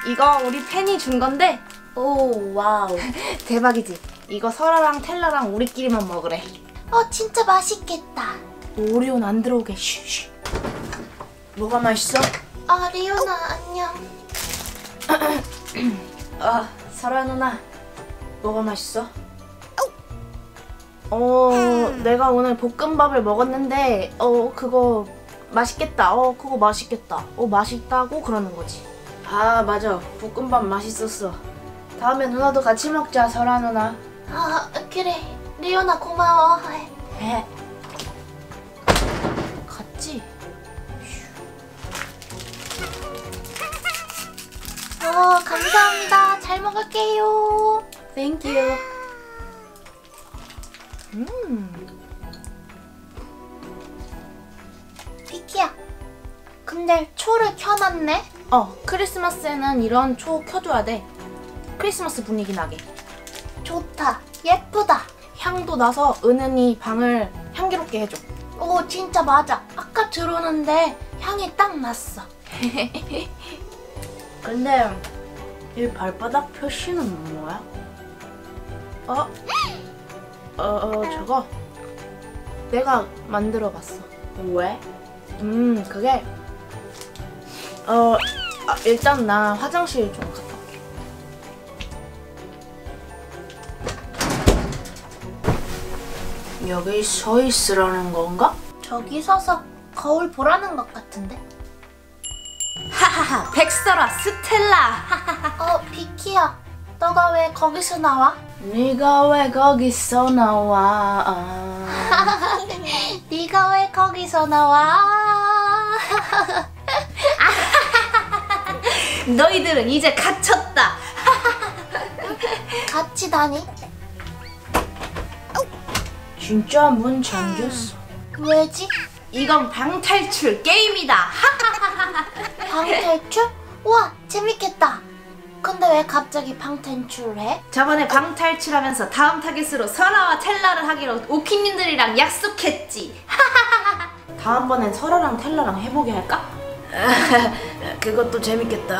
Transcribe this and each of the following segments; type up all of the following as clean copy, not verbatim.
이거 우리 팬이 준 건데. 오, 와우. 대박이지? 이거 설아랑 텔라랑 우리끼리만 먹으래. 진짜 맛있겠다. 오리온 안 들어오게. 쉬쉬. 뭐가 맛있어? 리오나 안녕. 설아 누나. 뭐가 맛있어? 내가 오늘 볶음밥을 먹었는데 그거 맛있겠다. 그거 맛있겠다. 맛있다고 그러는 거지. 아, 맞아. 볶음밥 맛있었어. 다음에 누나도 같이 먹자, 설아 누나. 그래. 리오나 고마워. 같지? 감사합니다. 잘 먹을게요. Thank you. 비키야. 근데 초를 켜놨네? 크리스마스에는 이런 초 켜줘야 돼. 크리스마스 분위기 나게. 좋다. 예쁘다. 향도 나서 은은히 방을 향기롭게 해줘. 진짜 맞아. 아까 들어오는데 향이 딱 났어. 근데 이 발바닥 표시는 뭐야? 저거 내가 만들어봤어. 왜? 그게 일단 나 화장실 좀 갔다 올게. 여기 서 있으라는 건가? 저기 서서 거울 보라는 것 같은데? 하하하, 백설아, 스텔라. 비키야. 너가 왜 거기서 나와? 네가 왜 거기서 나와? 네가 왜 거기서 나와? 너희들은 이제 갇혔다. 같이 다니? 진짜 문 잠겼어. 왜지? 이건 방탈출 게임이다. 방탈출? 우와, 재밌겠다. 근데 왜 갑자기 방탈출해? 저번에 방탈출하면서 다음 타겟으로 설아와 텔라를 하기로 오키님들이랑 약속했지. 다음번엔 설아랑 텔라랑 해보게 할까? 그것도 재밌겠다.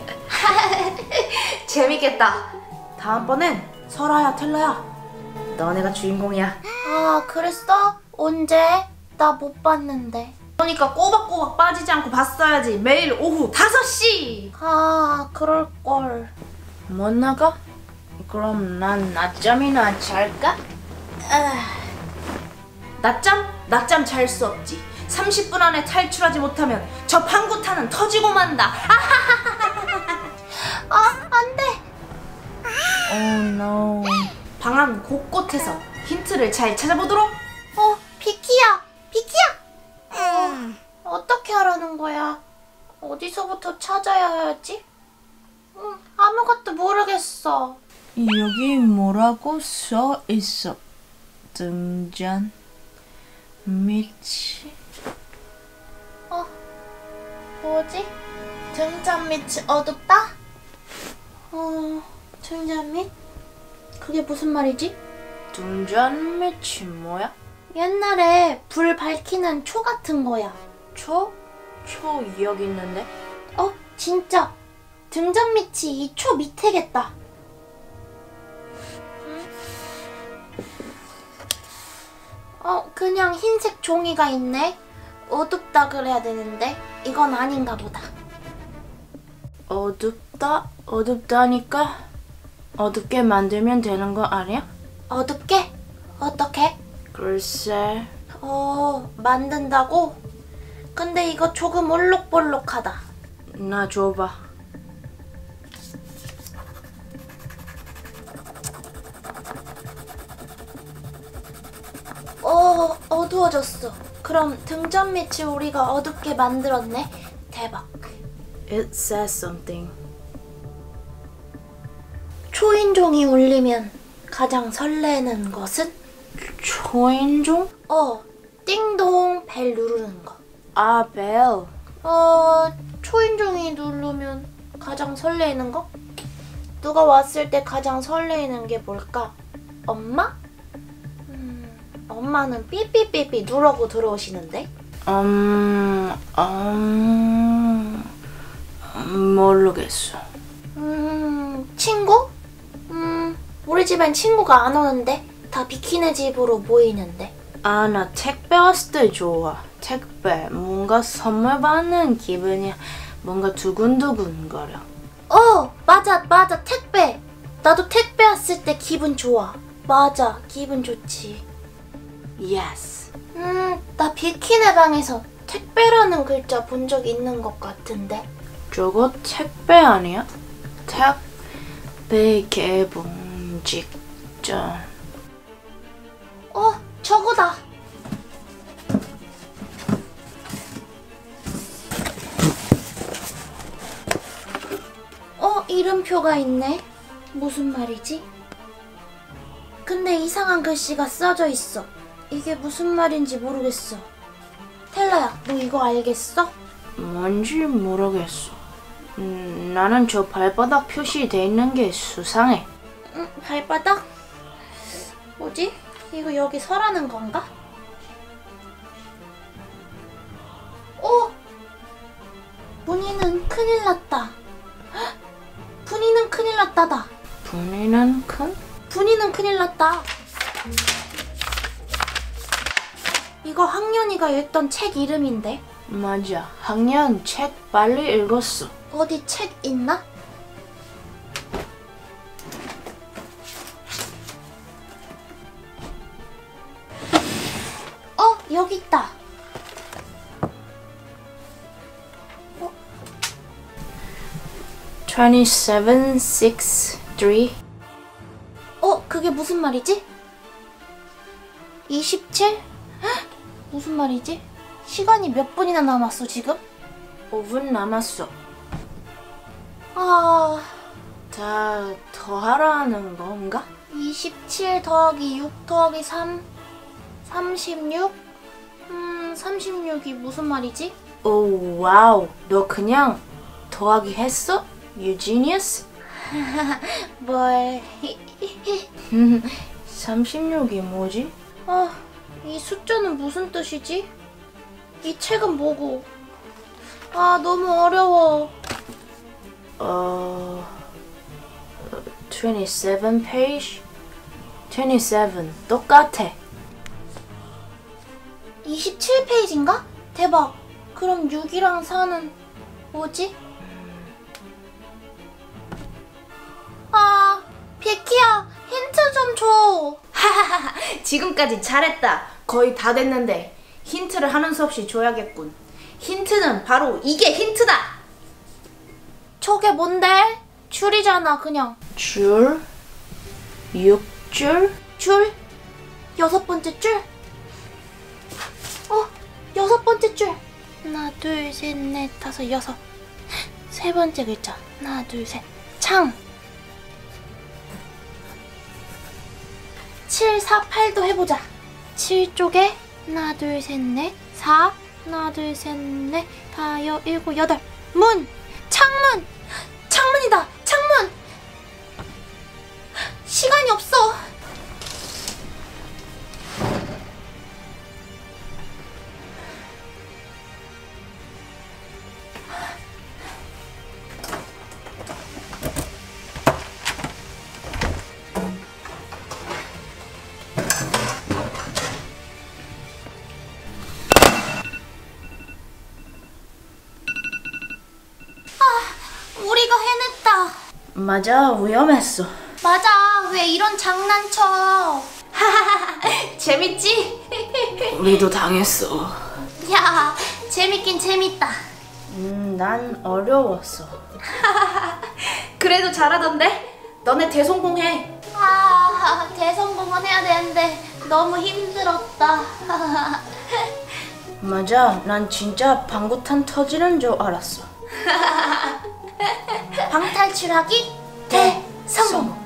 재밌겠다. 다음번엔 설아야 텔라야, 너네가 주인공이야. 그랬어? 언제? 나 못 봤는데. 그러니까 꼬박꼬박 빠지지 않고 봤어야지. 매일 오후 5시. 그럴걸. 못 나가? 그럼 난 낮잠이나 잘까? 낮잠 잘 수 없지. 30분 안에 탈출하지 못하면 저 방구타는 터지고 만다. 안 돼. Oh no. 방안 곳곳에서 힌트를 잘 찾아보도록. 비키야. 어떻게 하라는 거야? 어디서부터 찾아야 하지? 아무것도 모르겠어. 여기 뭐라고 써 있어? 등잔 밑이. 뭐지? 등잔 밑이 어둡다? 등잔 밑? 그게 무슨 말이지? 등잔 밑이 뭐야? 옛날에 불 밝히는 초 같은 거야. 초? 초 여기 있는데? 진짜. 등잔 밑이 이 초 밑에겠다. 그냥 흰색 종이가 있네. 어둡다 그래야 되는데 이건 아닌가 보다. 어둡다? 어둡다니까? 어둡게 만들면 되는 거 아니야? 어둡게? 어떻게? 글쎄. 만든다고? 근데 이거 조금 올록볼록하다. 나 줘봐. 어두워졌어. 그럼 등잔 밑이 우리가 어둡게 만들었네. 대박. It says something. 초인종이 울리면 가장 설레는 것은? 초인종? 띵동 벨 누르는 거. 벨. 초인종이 누르면 가장 설레는 거? 누가 왔을 때 가장 설레는 게 뭘까? 엄마? 엄마는 삐삐삐삐 누르고 들어오시는데? 모르겠어. 친구? 우리 집엔 친구가 안 오는데. 다 비키네 집으로 모이는데. 아, 나 택배 왔을 때 좋아. 택배. 뭔가 선물 받는 기분이 뭔가 두근두근거려. 맞아. 택배. 나도 택배 왔을 때 기분 좋아. 맞아, 기분 좋지. 예스. 나 비키네 방에서 택배라는 글자 본 적 있는 것 같은데. 저거 택배 아니야? 택배 개봉 직전. 저거다. 이름표가 있네. 무슨 말이지? 근데 이상한 글씨가 써져 있어. 이게 무슨 말인지 모르겠어. 텔라야, 너 이거 알겠어? 뭔지 모르겠어. 나는 저 발바닥 표시돼 있는 게 수상해. 발바닥? 뭐지? 이거 여기 서라는 건가? 분이는 큰일 났다. 분이는 큰일 났다다. 분이는 큰? 분이는 큰일 났다. 이거 학년이가 읽던 책 이름인데. 맞아. 학년 책 빨리 읽었어. 어디 책 있나? 여기 있다. 2763. 그게 무슨 말이지? 27? 무슨 말이지? 시간이 몇 분이나 남았어 지금? 5분 남았어. 아... 다 더하라는 건가? 27 더하기 6 더하기 3 36? 36이 무슨 말이지? 오, 와우. 너 그냥 더하기 했어? 유지니어스? 뭘... 36이 뭐지? 이 숫자는 무슨 뜻이지? 이 책은 뭐고? 너무 어려워. 27 페이지? 27 똑같아. 27페이지인가? 대박. 그럼 6이랑 4는 뭐지? 비키야, 힌트 좀 줘. 하하하, 지금까지 잘했다. 거의 다 됐는데 힌트를 하는 수 없이 줘야겠군. 힌트는 바로 이게 힌트다. 저게 뭔데? 줄이잖아, 그냥. 줄? 6줄? 줄? 6번째 줄? 6번째 줄. 하나, 둘, 셋, 넷, 다섯, 여섯. 세 번째 글자. 하나, 둘, 셋. 창. 7, 4, 8도 해보자. 7쪽에 하나, 둘, 셋, 넷, 4. 하나, 둘, 셋, 넷, 다, 7, 8. 문! 창문! 창문이다! 창문! 시간이 없어. 우리가 해냈다. 맞아, 위험했어. 맞아, 왜 이런 장난쳐. 하하하, 재밌지? 우리도 당했어. 야, 재밌긴 재밌다. 난 어려웠어. 그래도 잘하던데? 너네 대성공해. 대성공은 해야 되는데 너무 힘들었다. 맞아, 난 진짜 방구탄 터지는 줄 알았어. 방탈출하기 대성공.